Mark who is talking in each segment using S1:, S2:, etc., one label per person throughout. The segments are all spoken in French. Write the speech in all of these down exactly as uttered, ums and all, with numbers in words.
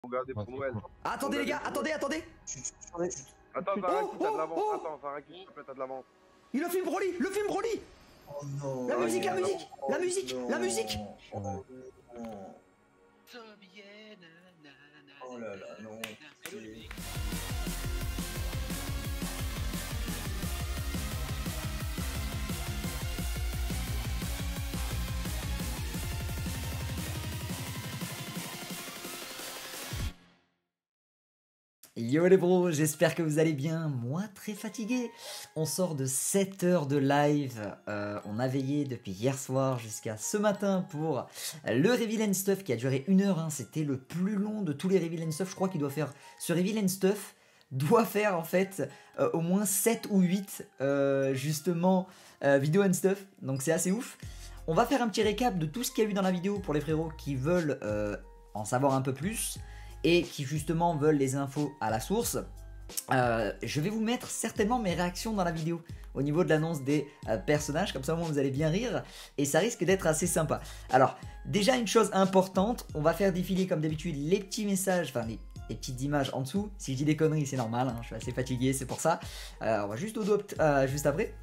S1: Regardez pour Noël.
S2: Ah, attendez les gars, attendez, attendez.
S1: Attends, Varaki, t'as de l'avance. Attends, Varaki, s'il te plaît, t'as de l'avance.
S2: Il a fait Broly, le film Broly.
S3: Oh non.
S2: La musique, la musique, la musique, la musique.
S3: Oh non. Oh là là, non.
S2: Yo les bros, j'espère que vous allez bien, moi très fatigué. On sort de sept heures de live, euh, on a veillé depuis hier soir jusqu'à ce matin pour le Reveal and Stuff qui a duré une heure, hein. C'était le plus long de tous les Reveal and Stuff, je crois qu'il doit faire, ce Reveal and Stuff doit faire en fait euh, au moins sept ou huit euh, justement euh, vidéos and stuff, donc c'est assez ouf. On va faire un petit récap de tout ce qu'il y a eu dans la vidéo pour les frérots qui veulent euh, en savoir un peu plus et qui justement veulent les infos à la source. Euh, je vais vous mettre certainement mes réactions dans la vidéo au niveau de l'annonce des euh, personnages, comme ça au moins vous allez bien rire et ça risque d'être assez sympa. Alors déjà une chose importante, on va faire défiler comme d'habitude les petits messages, enfin les, les petites images en dessous. Si je dis des conneries c'est normal, hein, je suis assez fatigué, c'est pour ça. Euh, on va juste au dos euh, juste après.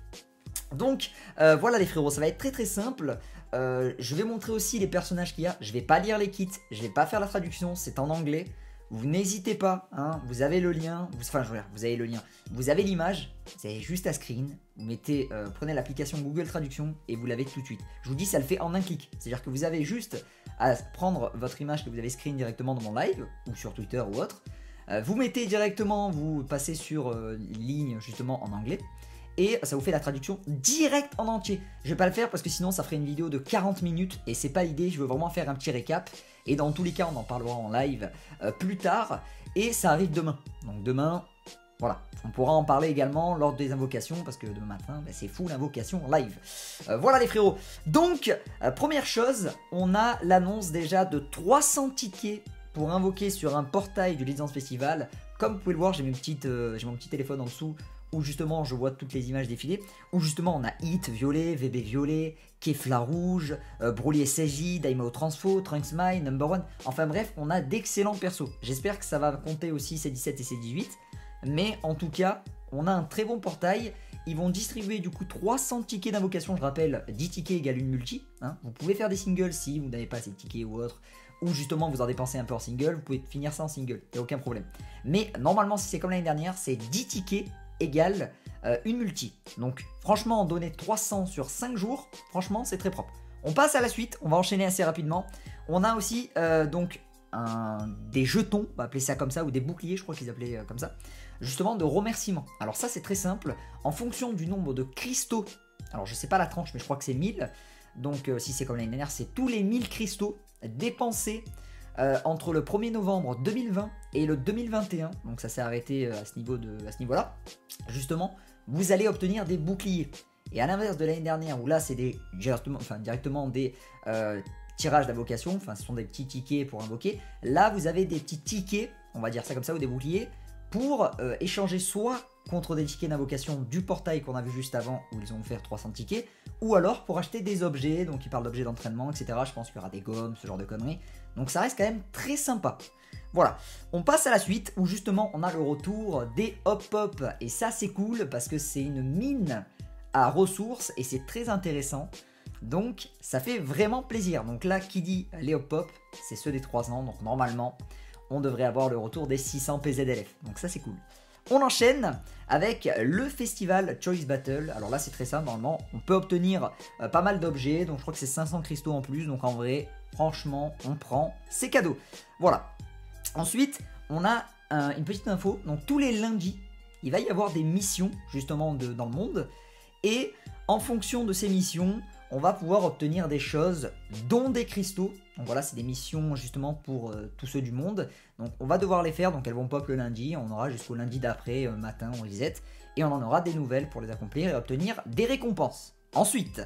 S2: Donc euh, voilà les frérots, ça va être très très simple. Euh, je vais montrer aussi les personnages qu'il y a. Je vais pas lire les kits, je vais pas faire la traduction, c'est en anglais. Vous n'hésitez pas, hein, vous avez le lien, vous, enfin je veux dire, vous avez le lien, vous avez l'image, vous avez juste à screen, vous mettez, euh, prenez l'application Google Traduction et vous l'avez tout de suite. Je vous dis, ça le fait en un clic, c'est-à-dire que vous avez juste à prendre votre image que vous avez screen directement dans mon live ou sur Twitter ou autre. Euh, vous mettez directement, vous passez sur euh, ligne justement en anglais. Et ça vous fait la traduction directe en entier. Je vais pas le faire parce que sinon ça ferait une vidéo de quarante minutes et c'est pas l'idée, je veux vraiment faire un petit récap. Et dans tous les cas on en parlera en live euh, plus tard et ça arrive demain. Donc demain, voilà, on pourra en parler également lors des invocations parce que demain matin bah, c'est fou l'invocation live. Euh, voilà les frérots. Donc euh, première chose, on a l'annonce déjà de trois cents tickets pour invoquer sur un portail du Legends Festival. Comme vous pouvez le voir, j'ai euh, mon petit téléphone en dessous où justement je vois toutes les images défiler, où justement on a Hit violet, V B violet, Kefla rouge, euh, Broly S S J, Daimao Transfo, Trunks My, Number One, enfin bref, on a d'excellents persos. J'espère que ça va compter aussi C dix-sept et C dix-huit, mais en tout cas, on a un très bon portail. Ils vont distribuer du coup trois cents tickets d'invocation, je rappelle, dix tickets égale une multi, hein. Vous pouvez faire des singles si vous n'avez pas ces tickets ou autre, ou justement vous en dépensez un peu en single, vous pouvez finir ça en single, il n'y a aucun problème. Mais normalement si c'est comme l'année dernière, c'est dix tickets égale euh, une multi. Donc franchement, donner trois cents sur cinq jours, franchement c'est très propre. On passe à la suite, on va enchaîner assez rapidement. On a aussi euh, donc un, des jetons, on va appeler ça comme ça, ou des boucliers, je crois qu'ils appelaient euh, comme ça, justement de remerciement. Alors ça c'est très simple, en fonction du nombre de cristaux, alors je sais pas la tranche mais je crois que c'est mille, donc euh, si c'est comme l'année dernière, c'est tous les mille cristaux dépensés Euh, entre le premier novembre deux mille vingt et le deux mille vingt et un, donc ça s'est arrêté euh, à ce niveau de, à ce niveau-là, justement, vous allez obtenir des boucliers. Et à l'inverse de l'année dernière, où là c'est des directement, enfin, directement des euh, tirages d'invocation, enfin ce sont des petits tickets pour invoquer, là vous avez des petits tickets, on va dire ça comme ça, ou des boucliers, pour euh, échanger soit contre des tickets d'invocation du portail qu'on a vu juste avant, où ils ont offert trois cents tickets, ou alors pour acheter des objets, donc ils parlent d'objets d'entraînement, et cetera. Je pense qu'il y aura des gommes, ce genre de conneries. Donc ça reste quand même très sympa. Voilà, on passe à la suite, où justement on a le retour des hop-hop, et ça c'est cool, parce que c'est une mine à ressources, et c'est très intéressant. Donc ça fait vraiment plaisir. Donc là, qui dit les hop-hop, c'est ceux des trois ans, donc normalement, on devrait avoir le retour des six cents P Z L F. Donc ça c'est cool. On enchaîne avec le festival Choice Battle. Alors là c'est très simple, normalement on peut obtenir euh, pas mal d'objets, donc je crois que c'est cinq cents cristaux en plus, donc en vrai franchement on prend, c'est cadeau. Voilà. Ensuite on a euh, une petite info, donc tous les lundis il va y avoir des missions justement de, dans le monde, et en fonction de ces missions on va pouvoir obtenir des choses, dont des cristaux. Donc voilà, c'est des missions justement pour euh, tous ceux du monde. Donc on va devoir les faire, donc elles vont pop le lundi, on aura jusqu'au lundi d'après, euh, matin, on reset, et on en aura des nouvelles pour les accomplir et obtenir des récompenses. Ensuite,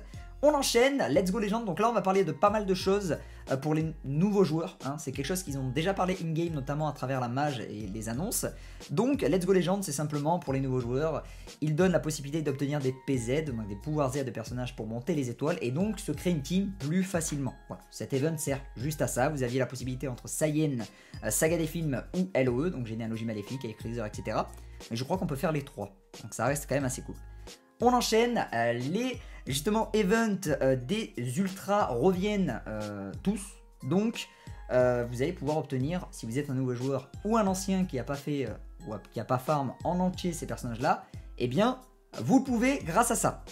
S2: On enchaîne, Let's Go Legends. Donc là, on va parler de pas mal de choses euh, pour les nouveaux joueurs. Hein. C'est quelque chose qu'ils ont déjà parlé in-game, notamment à travers la mage et les annonces. Donc, Let's Go Legends, c'est simplement pour les nouveaux joueurs. Il donne la possibilité d'obtenir des P Z, donc des pouvoirs Z de personnages pour monter les étoiles et donc se créer une team plus facilement. Voilà. Cet event sert juste à ça. Vous aviez la possibilité entre Saiyan, euh, Saga des films ou L O E, donc Généalogie Maléfique avec Freezer, et cetera. Mais je crois qu'on peut faire les trois. Donc ça reste quand même assez cool. On enchaîne, euh, les justement events euh, des ultras reviennent euh, tous. Donc euh, vous allez pouvoir obtenir, si vous êtes un nouveau joueur ou un ancien qui n'a pas fait euh, ou qui n'a pas farm en entier ces personnages là, eh bien vous le pouvez grâce à ça.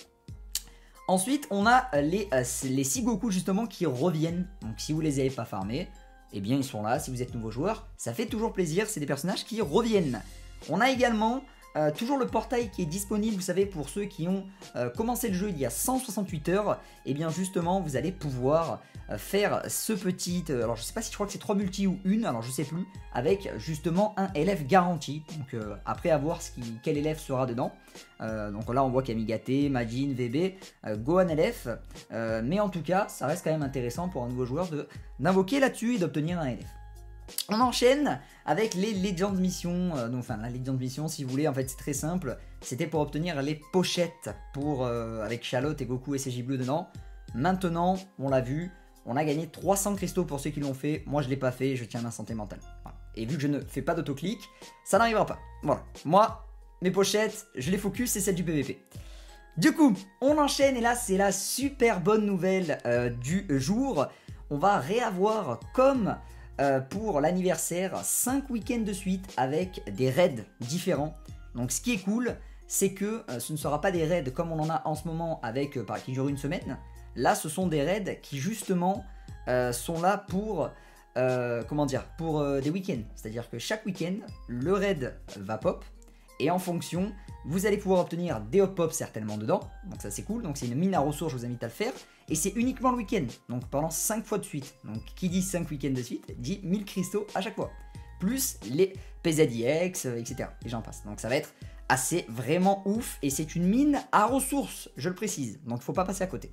S2: Ensuite on a les, euh, les Sigoku justement qui reviennent. Donc si vous les avez pas farmés, eh bien ils sont là. Si vous êtes nouveau joueur, ça fait toujours plaisir, c'est des personnages qui reviennent. On a également Euh, toujours le portail qui est disponible, vous savez, pour ceux qui ont euh, commencé le jeu il y a cent soixante-huit heures. Et bien justement, vous allez pouvoir euh, faire ce petit... Euh, alors je sais pas si je crois que c'est trois multi ou une, alors je sais plus. Avec justement un L F garanti. Donc euh, après à voir ce qui, quel L F sera dedans. Euh, donc là on voit Kamigate, Majin, V B, euh, Gohan L F. Euh, mais en tout cas, ça reste quand même intéressant pour un nouveau joueur de d'invoquer là-dessus et d'obtenir un L F. On enchaîne avec les Legends Mission, euh, donc, enfin la Legends Mission si vous voulez, en fait c'est très simple, c'était pour obtenir les pochettes pour, euh, avec Charlotte et Goku et C J Bleu dedans. Maintenant, on l'a vu, on a gagné trois cents cristaux pour ceux qui l'ont fait, moi je l'ai pas fait, je tiens à ma santé mentale. Voilà. Et vu que je ne fais pas d'autoclic, ça n'arrivera pas. Voilà, moi, mes pochettes, je les focus, c'est celle du P V P. Du coup, on enchaîne et là c'est la super bonne nouvelle euh, du jour. On va réavoir comme... Euh, pour l'anniversaire, cinq week-ends de suite avec des raids différents. Donc ce qui est cool, c'est que euh, ce ne sera pas des raids comme on en a en ce moment avec euh, qui durent une semaine. Là, ce sont des raids qui justement euh, sont là pour euh, comment dire, pour euh, des week-ends. C'est-à-dire que chaque week-end, le raid va pop et en fonction, vous allez pouvoir obtenir des hot pops certainement dedans. Donc ça c'est cool. Donc c'est une mine à ressources, je vous invite à le faire. Et c'est uniquement le week-end, donc pendant cinq fois de suite. Donc qui dit cinq week-ends de suite, dit mille cristaux à chaque fois. Plus les P Z I X, et cetera. Et j'en passe. Donc ça va être assez vraiment ouf. Et c'est une mine à ressources, je le précise. Donc il ne faut pas passer à côté.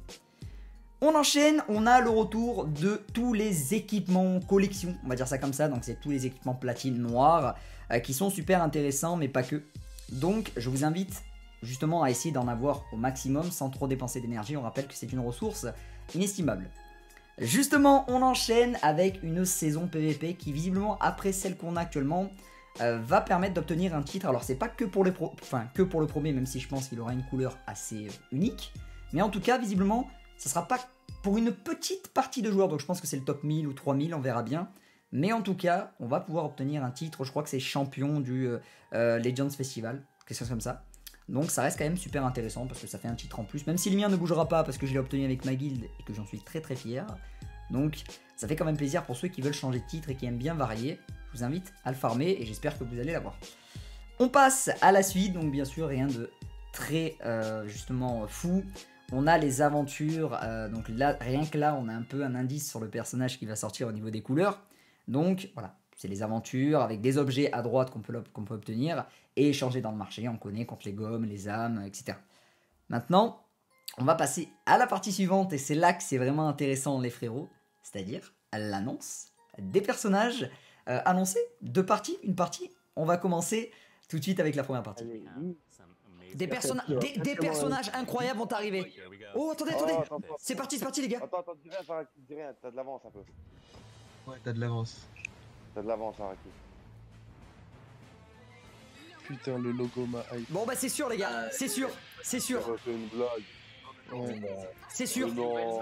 S2: On enchaîne, on a le retour de tous les équipements collection. On va dire ça comme ça. Donc c'est tous les équipements platine noirs euh, qui sont super intéressants, mais pas que. Donc je vous invite... justement à essayer d'en avoir au maximum sans trop dépenser d'énergie. On rappelle que c'est une ressource inestimable. Justement, on enchaîne avec une saison P V P qui visiblement après celle qu'on a actuellement euh, va permettre d'obtenir un titre. Alors c'est pas que pour, les pro... enfin, que pour le premier, même si je pense qu'il aura une couleur assez euh, unique, mais en tout cas visiblement ça sera pas pour une petite partie de joueurs, donc je pense que c'est le top mille ou trois mille, on verra bien. Mais en tout cas on va pouvoir obtenir un titre, je crois que c'est champion du euh, euh, Legends Festival, quelque chose comme ça. Donc ça reste quand même super intéressant parce que ça fait un titre en plus, même si le mien ne bougera pas parce que je l'ai obtenu avec ma guilde et que j'en suis très très fier. Donc ça fait quand même plaisir pour ceux qui veulent changer de titre et qui aiment bien varier. Je vous invite à le farmer et j'espère que vous allez l'avoir. On passe à la suite, donc bien sûr rien de très euh, justement fou. On a les aventures, euh, donc là, rien que là on a un peu un indice sur le personnage qui va sortir au niveau des couleurs. Donc voilà. C'est les aventures avec des objets à droite qu'on peut, qu'on peut obtenir et échanger dans le marché. On connaît contre les gommes, les âmes, et cetera. Maintenant, on va passer à la partie suivante et c'est là que c'est vraiment intéressant les frérots. C'est-à-dire l'annonce des personnages euh, annoncés. Deux parties, une partie. On va commencer tout de suite avec la première partie. Des, personna des, des personnages incroyables vont arriver. Oh, attendez, attendez.
S1: Oh, attends, attends.
S2: C'est parti, c'est parti les gars.
S1: Attends, attends, dis rien, Faraki, dis rien, t'as de l'avance un peu.
S3: Ouais, t'as de l'avance.
S1: T'as de l'avance, Faraki.
S4: Putain, le logo m'a hype.
S2: Bon bah c'est sûr les gars, c'est sûr, c'est sûr,
S1: C'est une blague.
S4: Ouais, bah.
S2: c'est sûr.
S1: Non.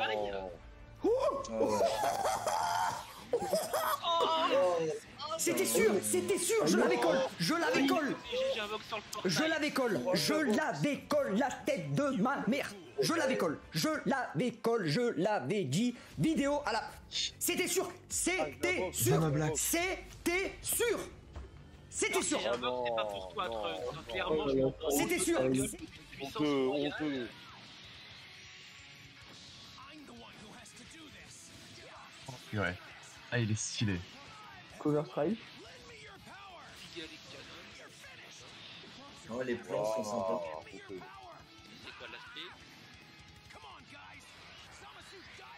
S2: C'était sûr, c'était sûr, je l'avais colle, je l'avais colle, je l'avais colle, je l'avais colle, la tête de ma mère, je l'avais colle, je l'avais colle, je l'avais dit, vidéo à la... C'était sûr, c'était sûr, c'était sûr, c'était sûr,
S5: C'est pas pour toi,
S1: non,
S5: Trunks, clairement, je
S1: non,
S5: comprends.
S2: c'était sûr.
S1: Honteux, honteux.
S6: Ouais. Ah, il est stylé.
S4: Cover Strike.
S3: Oh, les plans sont sympas.
S1: Oh, honteux.
S5: C'est quoi l'aspect?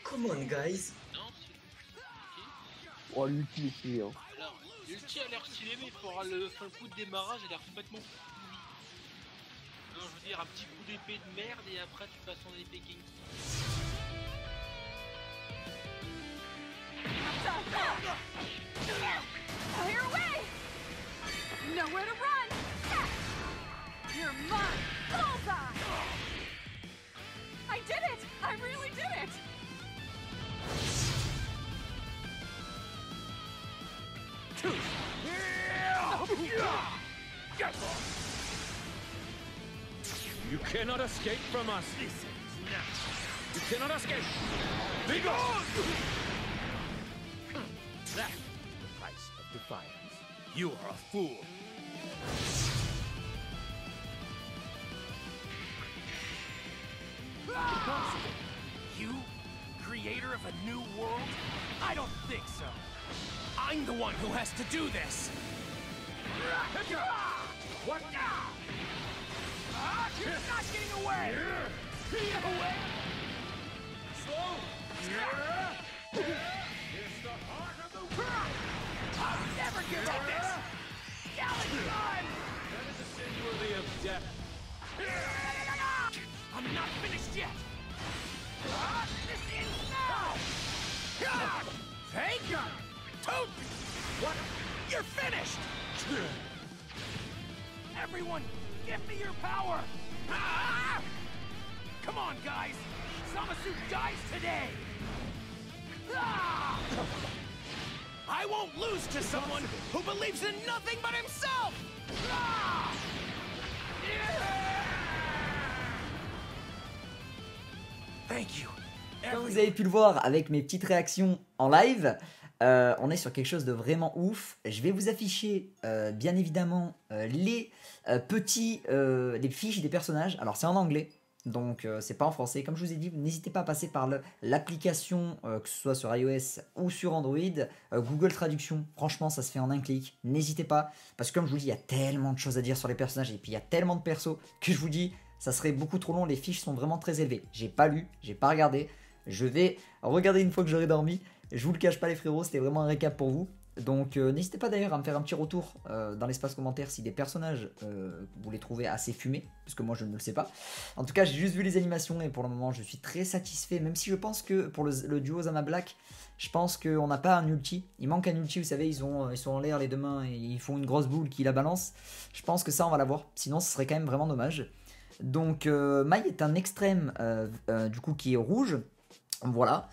S3: Come on, guys.
S5: Non, c'est l'ulti.
S4: Oh, l'ulti est stylé, hein.
S5: Alors, l'ulti a l'air stylé, mais il faudra le, faire le coup de démarrage, a l'air complètement pourri. Non, je veux dire, un petit coup d'épée de merde et après tu passes en épée King.
S7: Clear away! Nowhere to run! You're mine! Bullseye! I did it! I really did it!
S8: You cannot escape from us. Listen now. You cannot escape. Be gone! That is the price of defiance. You are a fool. You, creator of a new world? I don't think so. I'm the one who has to do this. What? You're not getting away! Get away! Slow! It's the heart of the world! I'll never give up this! Galaxy! That is a sin worthy of death. I'm not finished yet! This ends now! Take Toad! What? You're finished! Everyone, give me your power! Ah! Come on, guys! Zamasu dies today! Ah! I won't lose to someone who believes in nothing but himself! Ah! Thank you.
S2: Comme vous avez pu le voir avec mes petites réactions en live, euh, on est sur quelque chose de vraiment ouf. Je vais vous afficher euh, bien évidemment euh, les euh, petits euh, les fiches des personnages. Alors c'est en anglais, donc euh, c'est pas en français. Comme je vous ai dit, n'hésitez pas à passer par le- l'application, euh, que ce soit sur iOS ou sur Android, euh, Google Traduction. Franchement, ça se fait en un clic. N'hésitez pas, parce que comme je vous dis, il y a tellement de choses à dire sur les personnages et puis il y a tellement de persos que je vous dis, ça serait beaucoup trop long. Les fiches sont vraiment très élevées. J'ai pas lu, j'ai pas regardé. Je vais regarder une fois que j'aurai dormi. Je vous le cache pas les frérots, c'était vraiment un récap pour vous. Donc euh, n'hésitez pas d'ailleurs à me faire un petit retour euh, dans l'espace commentaire si des personnages euh, vous les trouvez assez fumés, parce que moi je ne le sais pas. En tout cas, j'ai juste vu les animations et pour le moment je suis très satisfait, même si je pense que pour le, le duo Zama Black, je pense qu'on n'a pas un ulti. Il manque un ulti, vous savez, ils, ont, ils sont en l'air les deux mains et ils font une grosse boule qui la balance. Je pense que ça on va l'avoir, sinon ce serait quand même vraiment dommage. Donc euh, Mai est un extrême euh, euh, du coup qui est rouge. Voilà.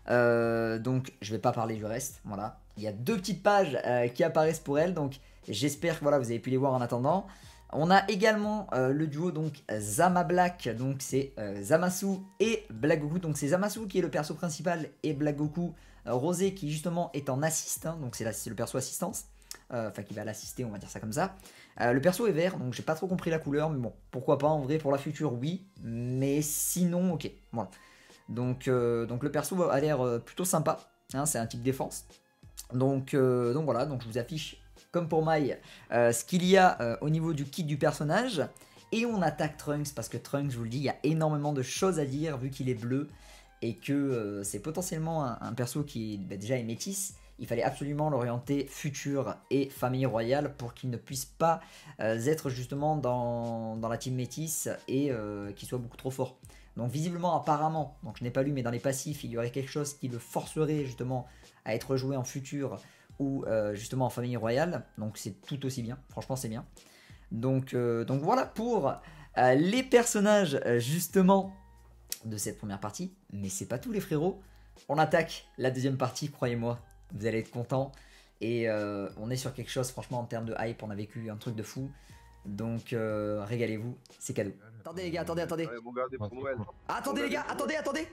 S2: Euh, donc je vais pas parler du reste. Voilà. Il y a deux petites pages euh, qui apparaissent pour elle. Donc j'espère que voilà, vous avez pu les voir en attendant. On a également euh, le duo donc Zama Black. Donc c'est euh, Zamasu et Black Goku. Donc c'est Zamasu qui est le perso principal et Black Goku euh, Rosé qui justement est en assist. Hein, donc c'est, la, c'est le perso assistance. Euh, Enfin qui va l'assister, on va dire ça comme ça. Euh, le perso est vert, donc j'ai pas trop compris la couleur, mais bon, pourquoi pas en vrai pour la future, oui, mais sinon, ok, voilà. Donc, euh, donc le perso a l'air euh, plutôt sympa, hein, c'est un type défense. Donc, euh, donc voilà, donc je vous affiche, comme pour Mai, euh, ce qu'il y a euh, au niveau du kit du personnage. Et on attaque Trunks, parce que Trunks, je vous le dis, il y a énormément de choses à dire, vu qu'il est bleu, et que euh, c'est potentiellement un, un perso qui bah, déjà est métis. Il fallait absolument l'orienter futur et famille royale pour qu'il ne puisse pas euh, être justement dans, dans la team métis et euh, qu'il soit beaucoup trop fort. Donc visiblement apparemment, donc je n'ai pas lu mais dans les passifs il y aurait quelque chose qui le forcerait justement à être joué en futur ou euh, justement en famille royale. Donc c'est tout aussi bien, franchement c'est bien. Donc, euh, donc voilà pour euh, les personnages euh, justement de cette première partie. Mais c'est pas tout les frérots, on attaque la deuxième partie, croyez-moi. Vous allez être contents. Et euh, on est sur quelque chose, franchement, en termes de hype, on a vécu un truc de fou. Donc, euh, régalez-vous, c'est cadeau. Attendez, les gars, attendez, attendez.
S1: Ouais, bon, regardez pour Noël.
S2: Ah, attendez, les gars, attendez, attendez.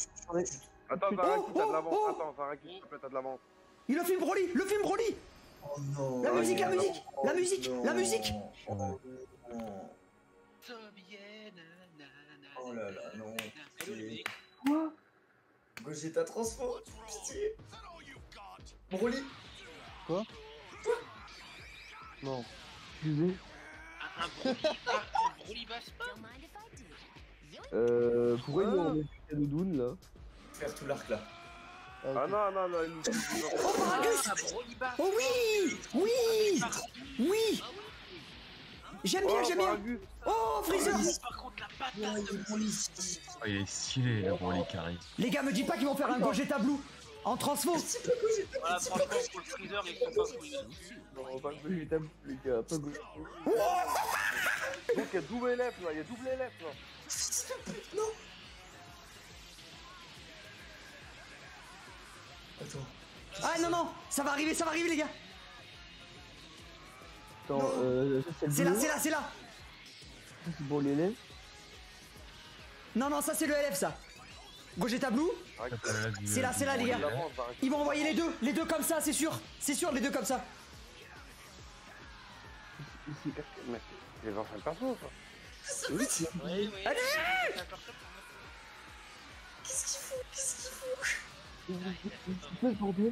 S1: Attends, Zaraki, t'as de l'avance. Attends, Zaraki, s'il te plaît, t'as de l'avance.
S2: Il le film Broly, le film Broly.
S3: Oh non.
S2: La musique, la musique, la musique, la musique.
S3: Oh non. Oh là là, non. Pitié.
S5: Quoi?
S3: Gogeta transfo. Pitié. Broly.
S4: Quoi? Non. Excusez.
S5: Un, un Broly, un Broly Baspa?
S4: Euh. Pourquoi ils ont enlevé le Doun là?
S3: Faire tout l'arc là.
S1: Ah non, non, non, il nous
S4: Oh, Paragus!
S5: Ah, Broly Bar.
S4: Oh oui! Oui! Oui! J'aime bien,
S1: Oh,
S4: j'aime bien!
S1: Paragus.
S4: Oh, Freezer!
S5: Par contre, la patate.
S3: Ouais, il est bon ici.
S6: Oh, il est stylé, le Broly qui arrive.
S4: Les gars, me dis pas qu'ils vont faire un Gogeta Blue en transfo!
S3: C'est pas quoi, j'ai
S5: Voilà, franchement, pour le freezer, ils sont pas fouillés.
S1: Non, pas que j'ai tapé, les gars, pas que. Donc il y a double élève là, il y a double élève là.
S3: Non. Attends.
S4: Ah non, non! Ça va arriver, ça va arriver, les gars!
S9: Attends, euh, ça c'est le
S4: C'est là,
S9: bleu.
S4: c'est là, c'est là!
S9: Ça, c'est pour les lèvres.
S4: Non, non, ça c'est le L F, ça! Gogeta Blue? C'est là, c'est là, les gars! Ils vont envoyer les deux, les deux comme ça, c'est sûr! C'est sûr, les deux comme ça!
S1: Ici, mais c'est les anciens persos ça.
S5: Oui, oui.
S4: Allez!
S3: Qu'est-ce qu'il faut? Qu'est-ce qu'il faut?
S9: C'est quoi ce bordel?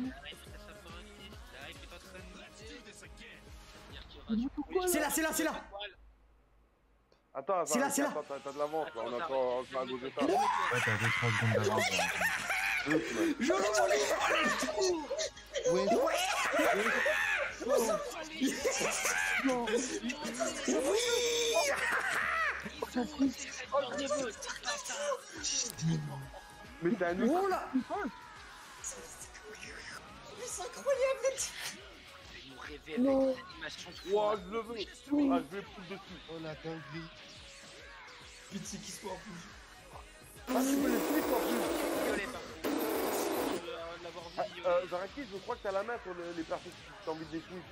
S4: C'est là, c'est là, c'est là!
S1: Attends, attends,
S4: C'est là, c'est là.
S1: attends, t'as t'as de l'avance là, on a encore encore un Gogeta.
S6: Ouais, t'as deux trois secondes d'avance. là.
S1: Deux semaines.
S4: Je le voulais!
S1: Mais t'es un nul.
S4: Oh là!
S3: C'est incroyable!
S5: Il nous révèle avec des animations de
S1: Ouah, je le veux. Ah, je vais plus dessus.
S10: Oh la dinguerie.
S3: Pitié qu'il soit en plus.
S1: Ah, tu peux les suivre en plus.
S5: violet, par contre. Euh, de l'avoir vu
S1: Ah,
S5: violet.
S1: euh, Zaraki, je crois que t'as la main sur le- les persos qui t'as envie de les switch.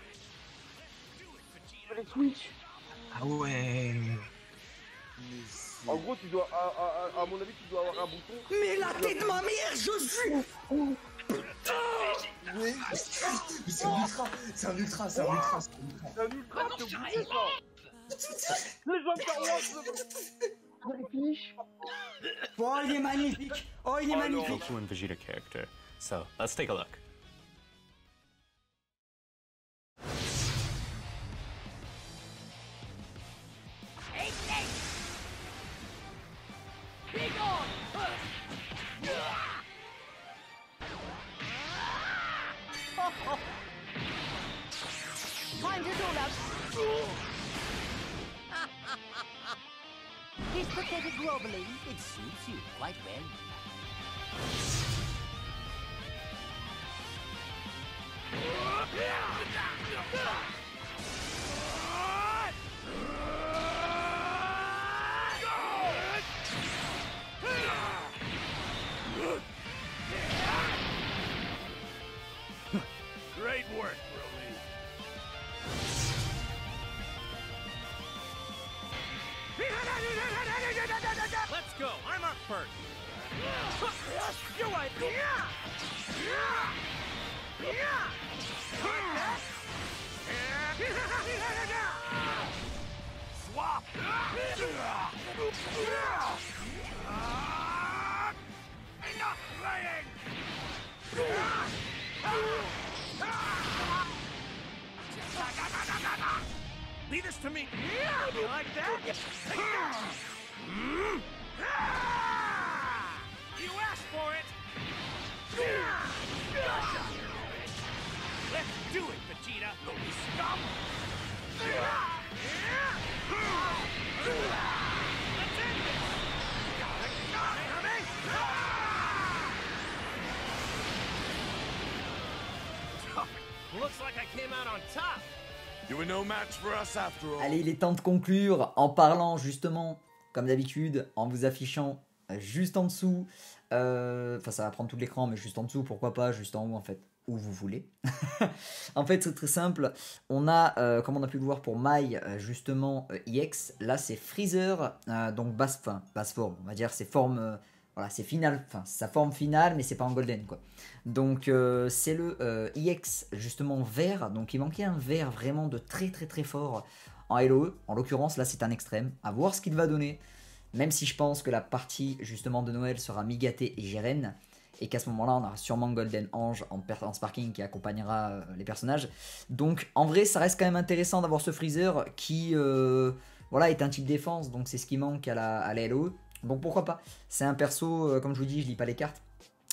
S9: Les Switch.
S6: Ah ouais.
S1: En gros, tu dois, à, à, à, à mon avis, tu dois avoir un bouton.
S4: Mais la tête de ma mère, je suis!
S3: Mais c'est un ultra! C'est un ultra! C'est un ultra! C'est un ultra!
S1: C'est un ultra, t'es obligé ça. Les gens de Star Wars,
S4: Oh, il est magnifique! Oh, il est magnifique!
S8: and Vegeta character. So let's take a look.
S7: Time to do that. He's protected globally. It suits you quite well.
S8: Great work, Broly. Let's go. I'm up first. You like Swap. Enough playing. Leave this to me. You like that? You asked for it. Let's do it, Vegeta. You scum. Let's end this. Got it, got it, honey. Looks like I came out on top.
S10: You were no match for us after all.
S2: Allez, il est temps de conclure en parlant justement, comme d'habitude, en vous affichant juste en dessous. Euh, Enfin, ça va prendre tout l'écran, mais juste en dessous, pourquoi pas, juste en haut en fait, où vous voulez. En fait, c'est très simple. On a, euh, comme on a pu le voir pour My, euh, justement, euh, E X. Là, c'est Freezer, euh, donc basse, fin, basse forme. On va dire, c'est forme. Euh, Voilà, c'est final, enfin sa forme finale, mais c'est pas en golden quoi. Donc euh, c'est le euh, E X justement vert, donc il manquait un vert vraiment de très très très fort en L O E. En l'occurrence là c'est un extrême, à voir ce qu'il va donner. Même si je pense que la partie justement de Noël sera Migate et Jiren, et qu'à ce moment-là on aura sûrement Golden Ange en, en Sparking qui accompagnera euh, les personnages. Donc en vrai ça reste quand même intéressant d'avoir ce Freezer qui euh, voilà est un type défense, donc c'est ce qui manque à la, à la L O E. Donc pourquoi pas. C'est un perso, euh, comme je vous dis, je lis pas les cartes.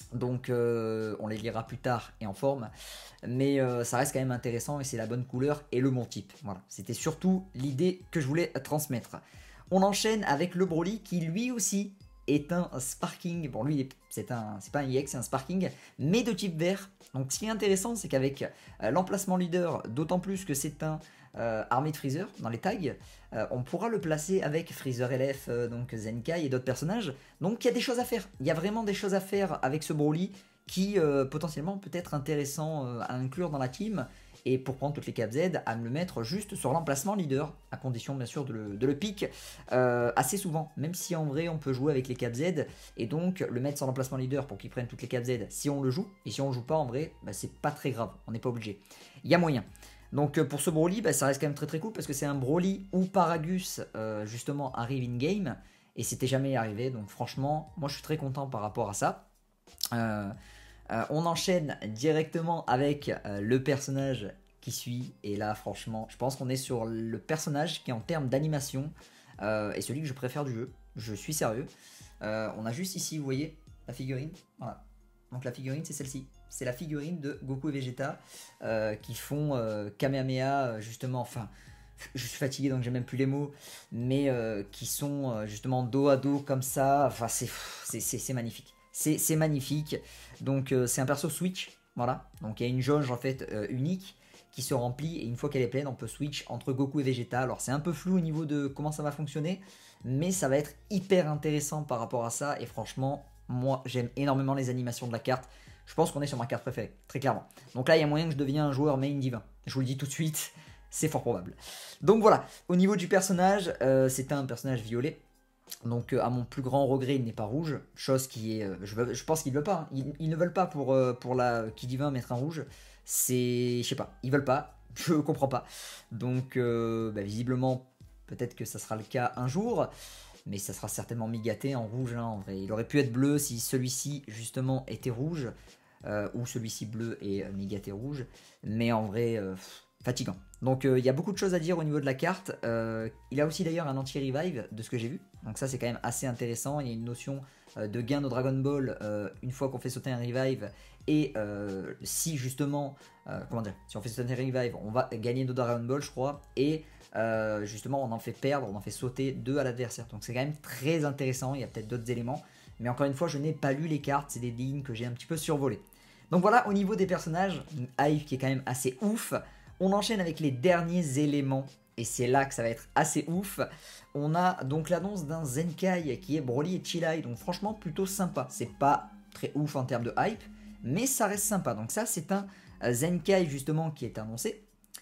S2: Donc euh, on les lira plus tard et en forme. Mais euh, ça reste quand même intéressant et c'est la bonne couleur et le bon type. Voilà, c'était surtout l'idée que je voulais transmettre. On enchaîne avec le Broly qui lui aussi est un Sparking. Bon, lui, c'est un, c'est pas un E X, c'est un Sparking, mais de type vert. Donc, ce qui est intéressant, c'est qu'avec euh, l'emplacement leader, d'autant plus que c'est un euh, armé de Freezer dans les tags, euh, on pourra le placer avec Freezer L F, euh, donc Zenkai et d'autres personnages. Donc, il y a des choses à faire. Il y a vraiment des choses à faire avec ce Broly qui, euh, potentiellement, peut être intéressant euh, à inclure dans la team. Et pour prendre toutes les caps Z, à me le mettre juste sur l'emplacement leader, à condition bien sûr de le, de le pick euh, assez souvent, même si en vrai on peut jouer avec les caps Z, et donc le mettre sur l'emplacement leader pour qu'il prenne toutes les caps Z si on le joue, et si on le joue pas en vrai, bah, c'est pas très grave, on n'est pas obligé. Il y a moyen. Donc pour ce Broly, bah, ça reste quand même très très cool, parce que c'est un Broly où Paragus euh, justement arrive in-game, et c'était jamais arrivé, donc franchement, moi je suis très content par rapport à ça. Euh... Euh, on enchaîne directement avec euh, le personnage qui suit. Et là, franchement, je pense qu'on est sur le personnage qui, en termes d'animation, euh, est celui que je préfère du jeu. Je suis sérieux. Euh, on a juste ici, vous voyez, la figurine. Voilà. Donc la figurine, c'est celle-ci. C'est la figurine de Goku et Vegeta euh, qui font euh, Kamehameha, justement. Enfin, je suis fatigué donc j'ai même plus les mots. Mais euh, qui sont euh, justement dos à dos comme ça. Enfin, c'est, c'est, c'est, c'est magnifique. C'est, c'est magnifique. Donc euh, c'est un perso switch, voilà. Donc il y a une jauge en fait euh, unique qui se remplit et une fois qu'elle est pleine, on peut switch entre Goku et Vegeta. Alors c'est un peu flou au niveau de comment ça va fonctionner, mais ça va être hyper intéressant par rapport à ça. Et franchement, moi j'aime énormément les animations de la carte. Je pense qu'on est sur ma carte préférée, très clairement. Donc là il y a moyen que je devienne un joueur main divin. Je vous le dis tout de suite, c'est fort probable. Donc voilà, au niveau du personnage, euh, c'est un personnage violet. Donc euh, à mon plus grand regret il n'est pas rouge, chose qui est, euh, je, veux, je pense qu'ils ne veulent pas, hein. ils, ils ne veulent pas pour, euh, pour la qui divin mettre un rouge, c'est, je sais pas, ils veulent pas, je comprends pas, donc euh, bah, visiblement peut-être que ça sera le cas un jour, mais ça sera certainement migaté en rouge, hein, en vrai. Il aurait pu être bleu si celui-ci justement était rouge, euh, ou celui-ci bleu et euh, migaté rouge, mais en vrai... Euh, fatigant. Donc il euh, y a beaucoup de choses à dire au niveau de la carte. Euh, il a aussi d'ailleurs un anti-revive de ce que j'ai vu. Donc ça c'est quand même assez intéressant. Il y a une notion euh, de gain de Dragon Ball euh, une fois qu'on fait sauter un revive. Et euh, si justement, euh, comment dire, si on fait sauter un revive, on va gagner de Dragon Ball je crois. Et euh, justement on en fait perdre, on en fait sauter deux à l'adversaire. Donc c'est quand même très intéressant. Il y a peut-être d'autres éléments. Mais encore une fois je n'ai pas lu les cartes. C'est des lignes que j'ai un petit peu survolées. Donc voilà au niveau des personnages. Hive qui est quand même assez ouf. On enchaîne avec les derniers éléments, et c'est là que ça va être assez ouf. On a donc l'annonce d'un Zenkai qui est Broly et Chillai, donc franchement plutôt sympa. C'est pas très ouf en termes de hype, mais ça reste sympa. Donc ça c'est un Zenkai justement qui est annoncé.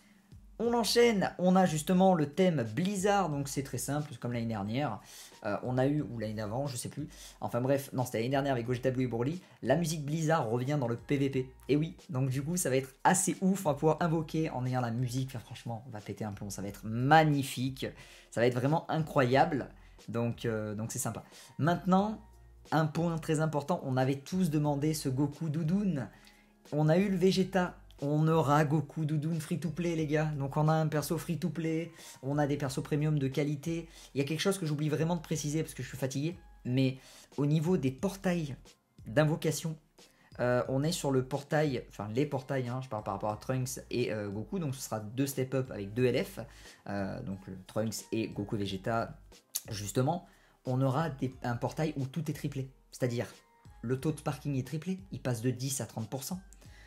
S2: On enchaîne, on a justement le thème Blizzard, donc c'est très simple, comme l'année dernière. Euh, on a eu, ou l'année d'avant, je sais plus. Enfin bref, non, c'était l'année dernière avec Gogeta Blue et Broly. La musique Blizzard revient dans le P V P. Et oui, donc du coup, ça va être assez ouf. On va pouvoir invoquer en ayant la musique. Enfin, franchement, on va péter un plomb. Ça va être magnifique. Ça va être vraiment incroyable. Donc, euh, donc c'est sympa. Maintenant, un point très important. On avait tous demandé ce Goku Doudoune. On a eu le Vegeta. On aura Goku Doudoune free-to-play les gars, donc on a un perso free-to-play, on a des persos premium de qualité. Il y a quelque chose que j'oublie vraiment de préciser parce que je suis fatigué, mais au niveau des portails d'invocation, euh, on est sur le portail, enfin les portails, hein, je parle par rapport à Trunks et euh, Goku, donc ce sera deux step-up avec deux L F, euh, donc le Trunks et Goku Vegeta, justement, on aura des, un portail où tout est triplé, c'est-à-dire le taux de sparking est triplé, il passe de dix à trente pour cent.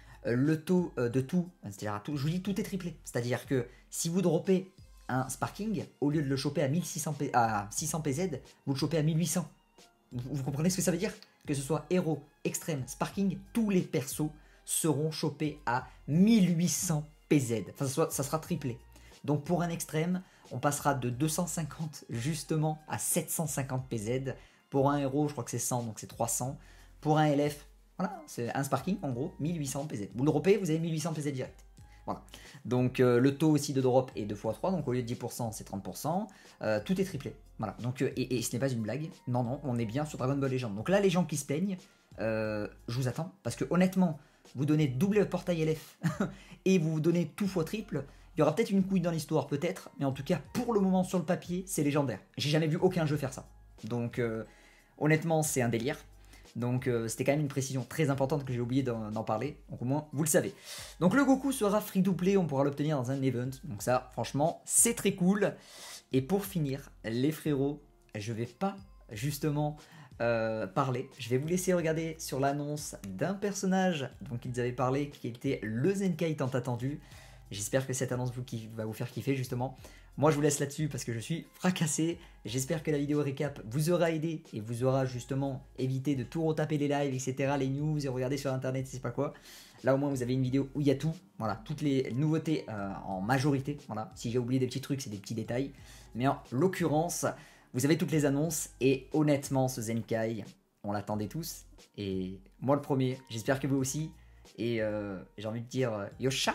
S2: Le taux de tout, c'est-à-dire tout, je vous dis tout est triplé, c'est-à-dire que si vous droppez un Sparking, au lieu de le choper à, mille six cents P, à six cents P Z, vous le chopez à mille huit cents. Vous, vous comprenez ce que ça veut dire? Que ce soit héros, extrême, Sparking, tous les persos seront chopés à mille huit cents P Z, enfin ça, soit, ça sera triplé. Donc pour un extrême, on passera de deux cent cinquante justement à sept cent cinquante P Z. Pour un héros, je crois que c'est cent, donc c'est trois cents. Pour un L F, voilà, c'est un Sparking en gros, mille huit cents P Z. Vous le dropez, vous avez mille huit cents P Z direct. Voilà. Donc euh, le taux aussi de drop est deux fois trois, donc au lieu de dix pour cent, c'est trente pour cent. Euh, tout est triplé. Voilà. Donc, euh, et, et ce n'est pas une blague. Non, non, on est bien sur Dragon Ball Legend. Donc là, les gens qui se plaignent, euh, je vous attends. Parce que honnêtement, vous donnez double portail L F et vous vous donnez tout fois triple. Il y aura peut-être une couille dans l'histoire, peut-être. Mais en tout cas, pour le moment, sur le papier, c'est légendaire. J'ai jamais vu aucun jeu faire ça. Donc euh, honnêtement, c'est un délire. Donc euh, c'était quand même une précision très importante que j'ai oublié d'en parler. Donc au moins vous le savez. Donc le Goku sera free to play, on pourra l'obtenir dans un event. Donc ça franchement c'est très cool. Et pour finir les frérots, je vais pas justement euh, parler. Je vais vous laisser regarder sur l'annonce d'un personnage dont ils avaient parlé qui était le Zenkai tant attendu. J'espère que cette annonce vous kiff, va vous faire kiffer justement. Moi je vous laisse là-dessus parce que je suis fracassé. J'espère que la vidéo récap vous aura aidé et vous aura justement évité de tout retaper les lives, et cetera. Les news et regarder sur internet, c'est pas quoi. Là au moins vous avez une vidéo où il y a tout. Voilà, toutes les nouveautés euh, en majorité. Voilà, si j'ai oublié des petits trucs, c'est des petits détails. Mais en l'occurrence, vous avez toutes les annonces et honnêtement ce Zenkai, on l'attendait tous. Et moi le premier, j'espère que vous aussi. Et euh, j'ai envie de dire euh, Yosha.